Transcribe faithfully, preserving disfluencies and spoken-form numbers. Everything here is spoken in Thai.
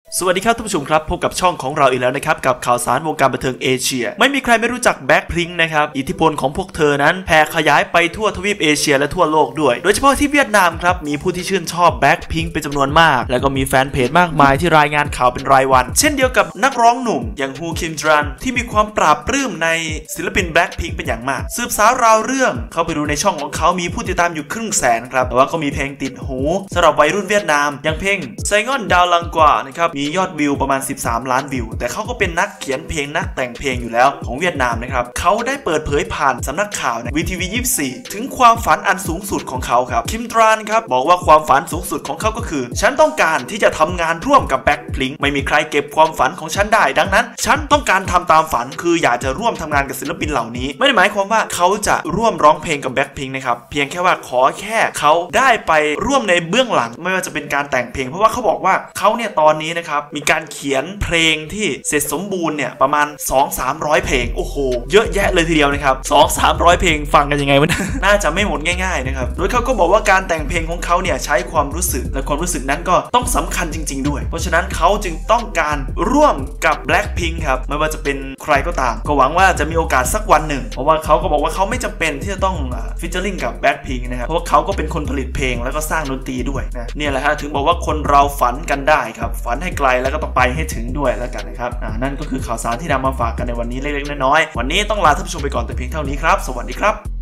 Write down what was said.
สวัสดีครับท่านผู้ชมครับพบกับช่องของเราอีกแล้วนะครับกับข่าวสารวงการบันเทิงเอเชียไม่มีใครไม่รู้จักแบ็คพิงค์นะครับอิทธิพลของพวกเธอนั้นแผ่ขยายไปทั่วทวีปเอเชียและทั่วโลกด้วยโดยเฉพาะที่เวียดนามครับมีผู้ที่ชื่นชอบแบ็คพิงค์เป็นจำนวนมากแล้วก็มีแฟนเพจมากมายที่รายงานข่าวเป็นรายวันเช่นเดียวกับนักร้องหนุ่มอย่างฮูคิมจรันที่มีความปราบปลื้มในศิลปินแบ็คพิงค์เป็นอย่างมากสืบสาวราวเรื่องเข้าไปดูในช่องของเขามีผู้ติดตามอยู่ครึ่งแสนครับแต่ว่าก็มีเพลงติดหูสำหรับวัยรุ่นเวียดนามอย่างเพลงไซงอนดาวลังกว่านะครับมียอดวิวประมาณสิบสามล้านวิวแต่เขาก็เป็นนักเขียนเพลงนักแต่งเพลงอยู่แล้วของเวียดนามนะครับเขาได้เปิดเผยผ่านสำนักข่าวใน วี ที วี ยี่สิบสี่ถึงความฝันอันสูงสุดของเขาครับคิมตรานครับบอกว่าความฝันสูงสุดของเขาก็คือฉันต้องการที่จะทำงานร่วมกับแบ็คพิงค์ไม่มีใครเก็บความฝันของฉันได้ดังนั้นฉันต้องการทำตามฝันคืออยากจะร่วมทำงานกับศิลปินเหล่านี้ไม่ได้หมายความว่าเขาจะร่วมร้องเพลงกับแบ็คพิงค์นะครับเพียงแค่ว่าขอแค่เขาได้ไปร่วมในเบื้องหลังไม่ว่าจะเป็นการแต่งเพลงเพราะว่าเขาบอกว่าเขาเนี่ยตอนนี้นะครับมีการเขียนเพลงที่เสร็จสมบูรณ์เนี่ยประมาณ สองถึงสามร้อย เพลงโอ้โหเยอะแยะเลยทีเดียวนะครับ สองถึงสามร้อย เพลงฟังกันยังไงวะ น่าจะไม่หมดง่ายๆนะครับโดยเขาก็บอกว่าการแต่งเพลงของเขาเนี่ยใช้ความรู้สึกและความรู้สึกนั้นก็ต้องสำคัญจริงๆด้วยเพราะฉะนั้นเขาจึงต้องการร่วมกับ Blackpink ครับไม่ว่าจะเป็นใครก็ตามก็หวังว่าจะมีโอกาสสักวันหนึ่งเพราะว่าเขาก็บอกว่าเขาไม่จำเป็นที่จะต้องฟิชเชอร์ลิงกับ Blackpink นะครับเพราะว่าเขาก็เป็นคนผลิตเพลงแล้วก็สร้างดนตรีด้วยนะเนี่ยแหละฮะถึงบอกว่าคนเราฝันกันได้ครับฝันให้ไกลแล้วก็ต้องไปให้ถึงด้วยแล้วกันนะครับนั่นก็คือข่าวสารที่นำมาฝากกันในวันนี้เล็กๆน้อยๆวันนี้ต้องลาท่านผู้ชมไปก่อนแต่เพียงเท่านี้ครับสวัสดีครับ